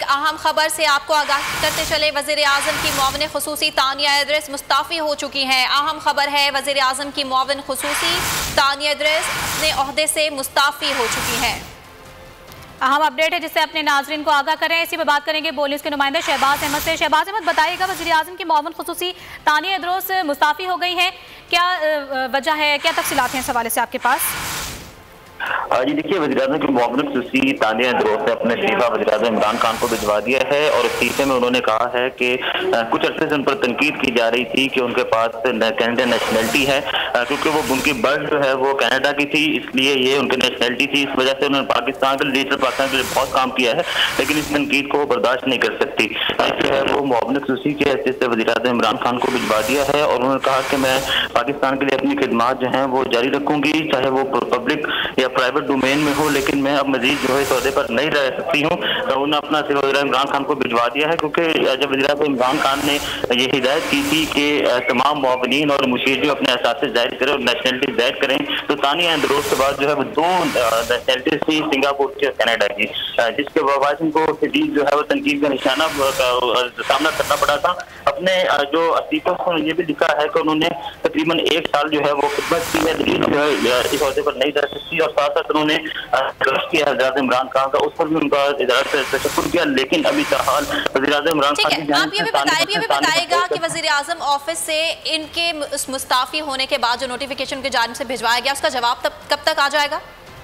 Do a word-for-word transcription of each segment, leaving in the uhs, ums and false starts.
अहम खबर से आपको आगाह करते चले। वज़ीर आज़म की मुआविन खुसूसी तानिया इदरीस मुस्ताफ़ी हो चुकी हैं। अहम खबर है, वज़ीर आज़म की मुआविन खुसूसी तानिया इदरीस अपने ओहदे से मुस्ताफ़ी हो चुकी हैं। अहम अपडेट है जिससे अपने नाजरीन को आगाह करें। इसी पर बात करेंगे बोल न्यूज़ के नुमाइंदे शहबाज अहमद से। शहबाज अहमद, बताइएगा, वज़ीर आज़म की मुआविन खुसूसी तानिया इदरीस मुस्ताफ़ी हो गई हैं, क्या वजह है, क्या तफसीलात हैं इस हवाले से आपके पास? जी देखिए, वज़ीर-ए-आज़म की मुआविन खुसूसी तानिया इदरीस ने अपने इस्तीफा वज़ीर-ए-आज़म इमरान खान को भिजवा दिया है और इस्तीफे में उन्होंने कहा है कि कुछ अरसे से उन पर तनकीद की जा रही थी कि उनके पास कनाडा नेशनलिटी है, क्योंकि वो उनकी बर्थ जो है वो कनाडा की थी, इसलिए ये उनकी नेशनलिटी थी। इस वजह से उन्होंने पाकिस्तान के लिए डिजिटल पाकिस्तान के लिए बहुत काम किया है, लेकिन इस तनकीद को वो बर्दाश्त नहीं कर सकती। जो है वो मुआविन खुसूसी के हैसियत से वज़ीर-ए-आज़म इमरान खान को भिजवा दिया है और उन्होंने कहा कि मैं पाकिस्तान के लिए अपनी खिदमात जो हैं वो जारी रखूंगी, चाहे वो पब्लिक या प्राइवेट डोमेन में हो, लेकिन मैं अब मजीद जो है इस अहदे पर नहीं रह सकती हूँ। उन्होंने अपना सिर्फ वज़ीर इमरान खान को भिजवा दिया है, क्योंकि जब वज़ीर इमरान खान ने ये हिदायत की थी कि तमाम मुआविनीन और मुशीर जो अपने असासे जाहिर करें और नेशनलिटी जाहिर करें, तो तानिया इदरीस के बाद जो है वो दो नेशनलिटीज थी, सिंगापुर की और कनाडा की, जिसके बाद उनको शदीद जो है वो तनकीद का निशाना सामना करना पड़ा था। अपने जो इस्तीफे को ये भी लिखा है कि उन्होंने तकरीबन एक साल जो है वो खिदमत की है, जो है इस अहदे पर नहीं रह सकती, और साथ साथ उन्होंने ट्रस्ट किया हज़रत इमरान खान का, उस पर भी उनका तशक्कुर किया। लेकिन अभी फिलहाल वज़ीर-ए-आज़म इमरान खान की आप ये भी बताइए ये भी बताएगा कि वज़ीर आज़म ऑफिस से इनके मुस्ताफ़ी होने के बाद जो नोटिफिकेशन उनकी जानिब से भिजवाया गया, उसका जवाब तब कब तक आ जाएगा?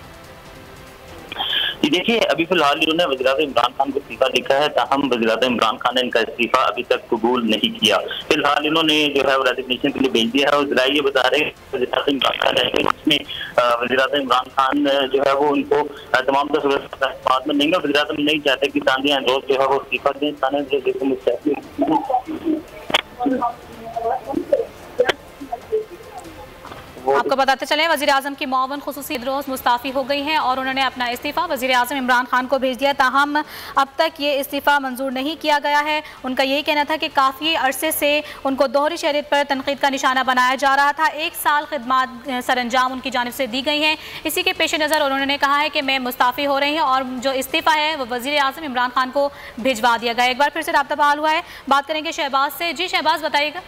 जी देखिए, अभी फिलहाल इन्होंने वज़ीर-ए-आज़म इमरान खान को इस्तीफा लिखा है, ताहम वज़ीर-ए-आज़म इमरान खान ने इनका इस्तीफा अभी तक कबूल नहीं किया। फिलहाल इन्होंने जो है वो रेजिग्नेशन के लिए भेज दिया है और ज़रा ये बता रहे हैं वज़ीर-ए-आज़म इमरान खान है, इसमें वज़ीर-ए-आज़म इमरान खान जो है वो उनको तमाम बात में नहीं, वज़ीर-ए-आज़म नहीं चाहते कि तानिया इदरीस जो है वो इस्तीफा दें। तानिया इदरीस आपको बताते चले, वज़ीर आज़म की मुआविन खुसूसी इदरीस मुस्ताफ़ी हो गई हैं और उन्होंने अपना इस्तीफ़ा वज़ीर आज़म इमरान खान को भेज दिया। ताहम अब तक ये इस्तीफ़ा मंजूर नहीं किया गया है। उनका यही कहना था कि काफ़ी अरसे से उनको दोहरी शहरियत पर तनकीद का निशाना बनाया जा रहा था। एक साल खिदमत सरअंजाम उनकी जानिब से दी गई हैं। इसी के पेश नज़र उन्होंने कहा है कि मैं मुस्ताफ़ी हो रही हूँ और जो इस्तीफ़ा है वो वज़ीर आज़म इमरान खान को भिजवा दिया गया। एक बार फिर से राब्ता बहाल हुआ है, बात करेंगे शहबाज से। जी शहबाज, बताइएगा।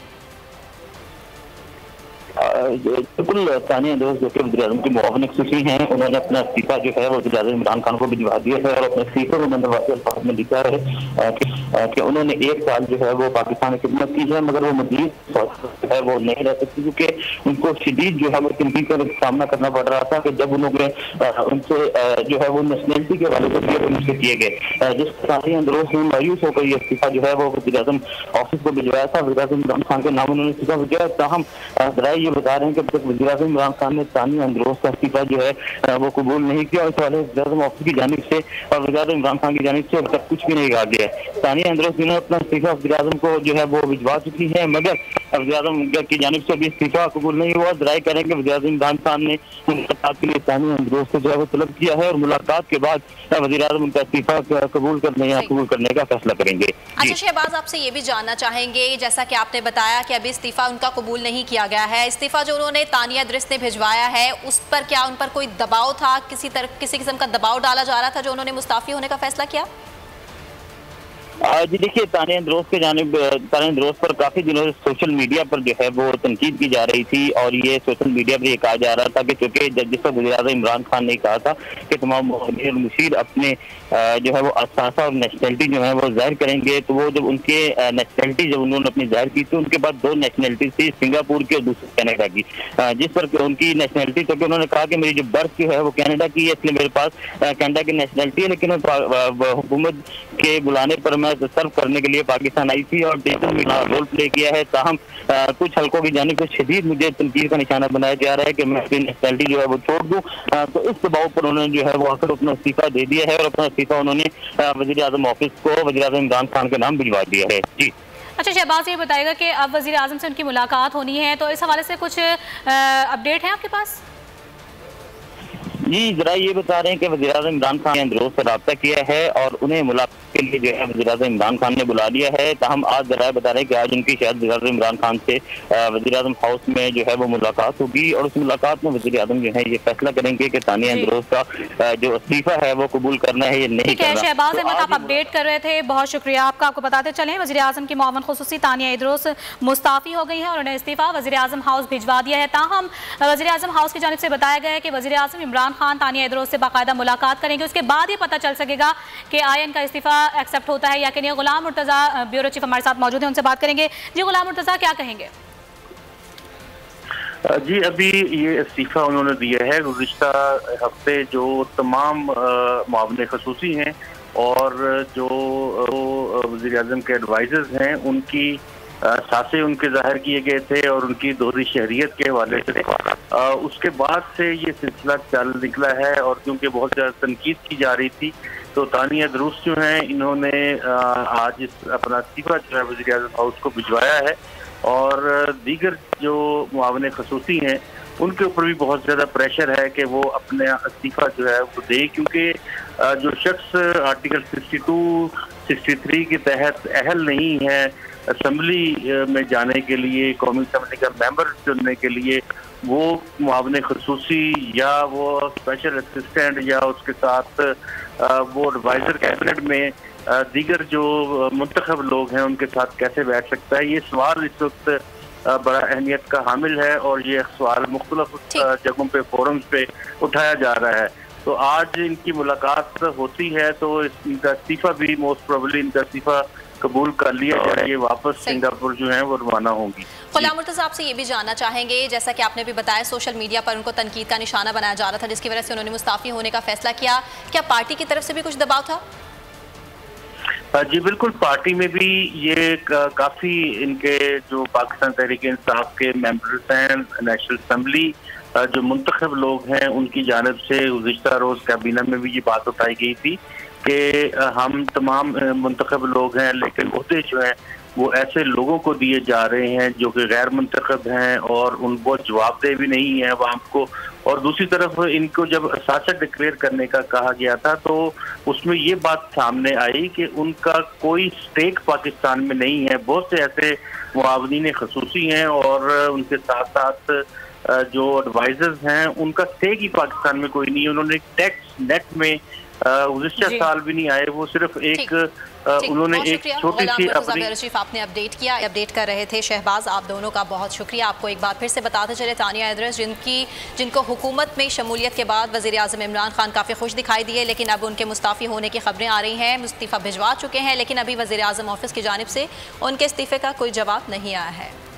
बिल्कुल, तानिया इदरीस जो कि वज़ीर-ए-आज़म की मुआविन खुसूसी हैं, उन्होंने अपना इस्तीफा जो है वो वज़ीर-ए-आज़म इमरान खान को भिजवा दिया है और अपने इस्तीफे में मैंने वाक़ई अल्फाज़ में लिखा है कि, कि उन्होंने एक साल जो है वो पाकिस्तान की खिदमत की है, मगर वो मज़ीद जो है वो नहीं रह सकती, क्योंकि उनको शदीद जो है वो तनकीद का सामना करना पड़ रहा था कि जब उन्होंने उनसे जो है वो नेशनलिटी के वाले उनसे किए गए, जिस तानिया इदरीस में मायूस होकर ये इस्तीफा जो है वो वज़ीर-ए-आज़म ऑफिस को भिजवाया था। वज़ीर-ए-आज़म इमरान खान के नाम उन्होंने इस्तीफा भेजा। ताहम ये बता रहे हैं कि अब तक वज़ीर-ए-आज़म इमरान खान ने तानिया इदरीस का इस्तीफा जो है वो कबूल नहीं किया। इस वाले वज़ीर-ए-आज़म ऑफिस की जानिब से और वज़ीर-ए-आज़म इमरान खान की जानिब से अब तक कुछ भी नहीं कहा गया है। तानिया इदरीस ने अपना इस्तीफा वज़ीर-ए-आज़म को जो है वो भिजवा चुकी है, मगर वज़ीर-ए-आज़म की जानिब से अभी इस्तीफा कबूल नहीं हुआ। ज़राए करें कि वज़ीर-ए-आज़म इमरान खान ने मुलाकात के लिए तानिया इदरीस को जो है वो तलब किया है और मुलाकात के बाद वज़ीर-ए-आज़म उनका इस्तीफा कबूल करने या कबूल करने का फैसला करेंगे। अच्छा शहबाज, आपसे ये भी जानना चाहेंगे, जैसा कि आपने बताया कि अभी इस्तीफा उनका कबूल नहीं किया गया है, इस्तीफा जो उन्होंने तानिया इदरीस ने भिजवाया है उस पर क्या उन पर कोई दबाव था, किसी तरह किसी किस्म का दबाव डाला जा रहा था जो उन्होंने मुस्ताफ़ी होने का फैसला किया? जी देखिए, तानिया इदरीस के जानिब तानिया इदरीस पर काफी दिनों से सोशल मीडिया पर जो है वो तनकीद की जा रही थी और ये सोशल मीडिया पर ये कहा जा रहा था कि चूंकि जिस पर वज़ीर-ए-आज़म इमरान खान ने कहा था कि तमाम मुशीर अपने जो है वो असासा और नेशनलिटी जो है वो जाहिर करेंगे, तो वो जब उनके नेशनलिटी जब उन्होंने अपनी जाहिर की थी, उनके बाद दो नेशनलिटी थी, सिंगापुर की और दूसरी कनाडा की, जिस पर उनकी नेशनलिटी, क्योंकि उन्होंने कहा कि मेरी जो बर्थ जो है वो कनाडा की है, इसलिए मेरे पास कनाडा की नेशनलिटी है, लेकिन हुकूमत के बुलाने पर मैं सर्व करने के लिए पाकिस्तान आई थी और डिजिटल रोल प्ले किया है। ताहम कुछ हल्कों की जानिब से शदीद मुझे तनकीद का निशाना बनाया जा रहा है कि मैं अपनी नेशनलिटी जो है वो छोड़ दूं, तो इस दबाव पर उन्होंने जो है वो आकर अपना इस्तीफा दे दिया है और अपना इस्तीफा उन्होंने वज़ीर-ए-आज़म ऑफिस को वज़ीर-ए-आज़म इमरान खान के नाम भिजवा दिया है। जी अच्छा शहबाज, ये बताएगा कि अब वज़ीर आज़म से उनकी मुलाकात होनी है, तो इस हवाले से कुछ अपडेट है आपके पास? जी जरा ये बता रहे हैं कि वज़ीर-ए-आज़म इमरान खान ने इदरीस से रब्ता किया है और उन्हें मुलाकात के के लिए जो है वज़ीर-ए-आज़म इमरान खान ने बुला लिया है। ताहम आज ज़राए बता रहे हैं कि आज उनकी शायद वज़ीर-ए-आज़म इमरान खान से वज़ीर-ए-आज़म हाउस में जो है वो मुलाकात होगी और उस मुलाकात में वज़ीर-ए-आज़म जो है ये फैसला करेंगे कि तानिया अंदरोस का जो इस्तीफा है वो कबूल करना है या नहीं करना। शहबाज अहमद, आप अपडेट कर रहे थे, बहुत शुक्रिया आपका। आपको बताते चलें वज़ीर-ए-आज़म की मुआवन खुसूसी तानिया अंदरोस मुस्ताफ़ी हो गई है और उन्हें इस्तीफा वज़ीर-ए-आज़म हाउस भिजवा दिया है। ताहम वज़ीर-ए-आज़म हाउस की जानिब से बताया गया है कि वज़ीर-ए-आज़म इमरान खान तानिया अंदरोस से बाकायदा मुलाकात करेंगे, उसके बाद ये पता चल सकेगा कि आया इनका इस्तीफा एक्सेप्ट होता है या कि नहीं। गुलाम मुर्तज़ा ब्यूरो चीफ हमारे साथ मौजूद है, उनसे बात करेंगे। जी गुलाम मुर्तज़ा, क्या कहेंगे? जी, अभी ये इस्तीफ़ा उन्होंने दिया है। गुज़िश्ता हफ्ते जो तमाम मुआवने ख़ुसूसी हैं और जो वज़ीर-ए-आज़म के एडवाइज़र्स हैं उनकी सासे उनके ज़ाहिर किए गए थे और उनकी दोहरी शहरियत के हवाले से उसके बाद से ये सिलसिला चल निकला है और क्योंकि बहुत ज़्यादा तनकीद की जा रही थी तो तानिया अंदरोस जो हैं इन्होंने आज इस अपना इस्तीफ़ा जो है वज़ीर-ए-आज़म हाउस को भिजवाया है और दीगर जो मुआवने ख़ुसूसी हैं उनके ऊपर भी बहुत ज़्यादा प्रेशर है कि वो अपने इस्तीफ़ा जो है वो दे, क्योंकि जो शख्स article sixty two sixty three के तहत अहल नहीं है असम्बली में जाने के लिए, कौमी असम्बली का मेंबर चुनने के लिए, वो मुआवने ख़ुसूसी या वो स्पेशल असिस्टेंट या उसके साथ वो एडवाइज़र कैबिनेट में दीगर जो मुंतखब लोग हैं उनके साथ कैसे बैठ सकता है। ये सवाल इस वक्त बड़ा अहमियत का हामिल है और ये सवाल मुख्तलिफ जगहों पे फोरम्स पे उठाया जा रहा है। तो आज इनकी मुलाकात होती है तो इनका इस्तीफ़ा भी मोस्ट प्रोबेबली इनका इस्तीफ़ा कबूल कर लिया जाएगा, वापस सिंगापुर जो है वो रवाना होंगी। गुलाम मुर्तज़ा, आपसे ये भी जानना चाहेंगे, जैसा कि आपने भी बताया सोशल मीडिया पर उनको तनकीद का निशाना बनाया जा रहा था जिसकी वजह से उन्होंने मुस्ताफ़ी होने का फैसला किया, क्या पार्टी की तरफ से भी कुछ दबाव था? जी बिल्कुल, पार्टी में भी ये काफ़ी इनके जो पाकिस्तान तहरीक इंसाफ के मेंबर्स हैं, नेशनल असम्बली जो मुंतखब लोग हैं उनकी जानिब से गुज़िश्ता रोज़ कैबिनेट में भी ये बात उठाई गई थी कि हम तमाम मुंतखब लोग हैं लेकिन ओहदे जो हैं वो ऐसे लोगों को दिए जा रहे हैं जो कि गैर मुंतखब हैं और उन वो जवाबदेह भी नहीं है अवाम को। और दूसरी तरफ इनको जब शासक डिक्लेयर करने का कहा गया था तो उसमें ये बात सामने आई कि उनका कोई स्टेक पाकिस्तान में नहीं है। बहुत से ऐसे मुआवनीन ख़ुसूसी हैं और उनके साथ साथ जो एडवाइज़र्स हैं उनका स्टेक ही पाकिस्तान में कोई नहीं है। उन्होंने टैक्स नेट में गुज़िश्ता साल भी नहीं आए, वो सिर्फ एक उन्होंने एक छोटी सी अपनी चीफ आपने अपडेट किया, अपडेट कर रहे थे शहबाज, आप दोनों का बहुत शुक्रिया। आपको एक बार फिर से बताते चले तानिया अंदरोस जिनकी जिनको हुकूमत में शमूलियत के बाद वज़ीर-ए-आज़म इमरान खान काफ़ी खुश दिखाई दिए, लेकिन अब उनके मुस्ताफ़ी होने की खबरें आ रही हैं, इस्तीफ़ा भिजवा चुके हैं लेकिन अभी वज़ीर-ए-आज़म ऑफिस की जानिब से उनके इस्तीफ़े का कोई जवाब नहीं आया है।